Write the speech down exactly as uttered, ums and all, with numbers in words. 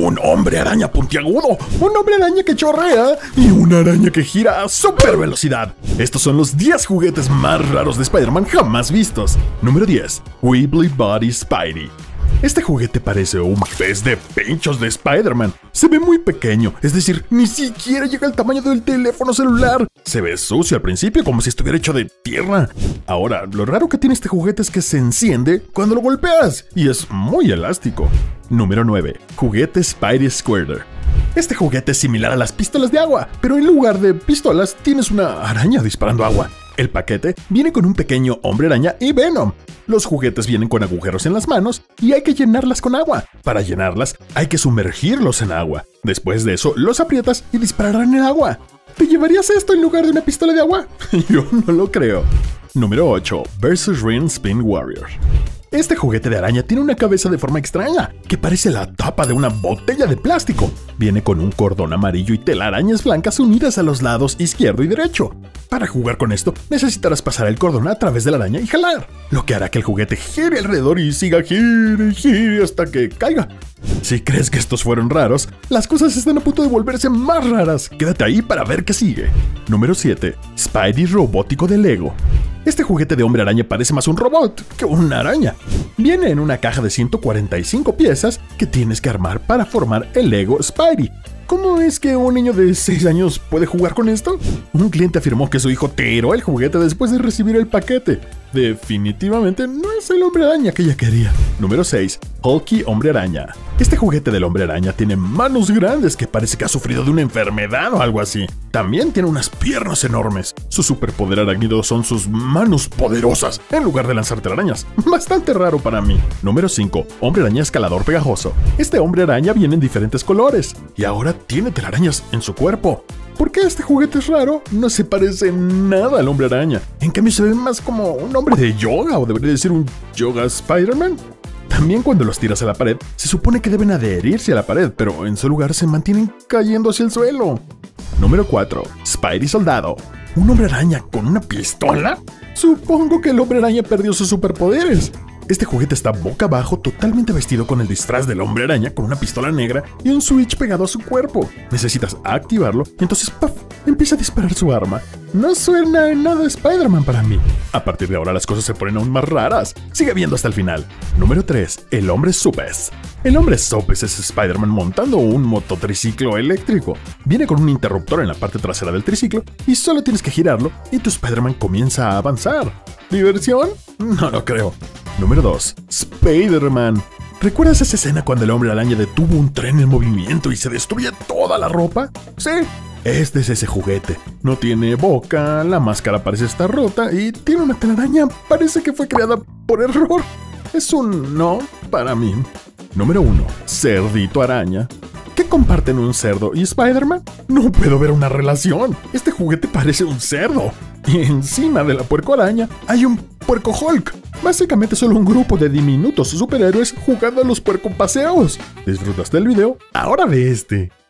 un hombre araña puntiagudo, un hombre araña que chorrea y una araña que gira a super velocidad. Estos son los diez juguetes más raros de Spider-Man jamás vistos. Número diez. Wibbly Body Spidey. Este juguete parece un pez de pinchos de Spider-Man. Se ve muy pequeño, es decir, ni siquiera llega al tamaño del teléfono celular. Se ve sucio al principio, como si estuviera hecho de tierra. Ahora, lo raro que tiene este juguete es que se enciende cuando lo golpeas, y es muy elástico. Número nueve. Juguete Spidey Squirter. Este juguete es similar a las pistolas de agua, pero en lugar de pistolas tienes una araña disparando agua. El paquete viene con un pequeño hombre araña y Venom. Los juguetes vienen con agujeros en las manos y hay que llenarlas con agua. Para llenarlas hay que sumergirlos en agua. Después de eso los aprietas y dispararán en el agua. ¿Te llevarías esto en lugar de una pistola de agua? Yo no lo creo. Número ocho. Versus Ring Spin Warrior. Este juguete de araña tiene una cabeza de forma extraña, que parece la tapa de una botella de plástico. Viene con un cordón amarillo y telarañas blancas unidas a los lados izquierdo y derecho. Para jugar con esto, necesitarás pasar el cordón a través de la araña y jalar, lo que hará que el juguete gire alrededor y siga gire y gire hasta que caiga. Si crees que estos fueron raros, las cosas están a punto de volverse más raras. Quédate ahí para ver qué sigue. Número siete. Spidey robótico de Lego. Este juguete de hombre araña parece más un robot que una araña. Viene en una caja de ciento cuarenta y cinco piezas que tienes que armar para formar el Lego Spidey. ¿Cómo es que un niño de seis años puede jugar con esto? Un cliente afirmó que su hijo tiró el juguete después de recibir el paquete. Definitivamente no es el hombre araña que ella quería. Número seis. Hulky Hombre Araña. Este juguete del hombre araña tiene manos grandes que parece que ha sufrido de una enfermedad o algo así. También tiene unas piernas enormes. Su superpoder arácnido son sus manos poderosas en lugar de lanzar telarañas. Bastante raro para mí. Número cinco. Hombre araña escalador pegajoso. Este hombre araña viene en diferentes colores y ahora tiene telarañas en su cuerpo. ¿Por qué este juguete es raro? No se parece nada al hombre araña. En cambio se ve más como un hombre de yoga, o debería decir un yoga Spider-Man. También cuando los tiras a la pared, se supone que deben adherirse a la pared, pero en su lugar se mantienen cayendo hacia el suelo. Número cuatro. Spidey Soldado. ¿Un hombre araña con una pistola? Supongo que el hombre araña perdió sus superpoderes. Este juguete está boca abajo, totalmente vestido con el disfraz del hombre araña, con una pistola negra y un switch pegado a su cuerpo. Necesitas activarlo y entonces ¡puff! Empieza a disparar su arma. No suena en nada Spider-Man para mí. A partir de ahora las cosas se ponen aún más raras. Sigue viendo hasta el final. Número tres. El hombre Sopes. El hombre Sopes es Spider-Man montando un mototriciclo eléctrico. Viene con un interruptor en la parte trasera del triciclo y solo tienes que girarlo y tu Spider-Man comienza a avanzar. ¿Diversión? No lo creo. Número dos. Spider-Man. ¿Recuerdas esa escena cuando el hombre araña detuvo un tren en movimiento y se destruye toda la ropa? Sí, este es ese juguete. No tiene boca, la máscara parece estar rota y tiene una telaraña. Parece que fue creada por error. Es un no para mí. Número uno. Cerdito araña. ¿Qué comparten un cerdo y Spider-Man? No puedo ver una relación. Este juguete parece un cerdo. Y encima de la puerco araña hay un puerco Hulk. Básicamente solo un grupo de diminutos superhéroes jugando a los puerco paseos. ¿Disfrutaste del video? Ahora ve este.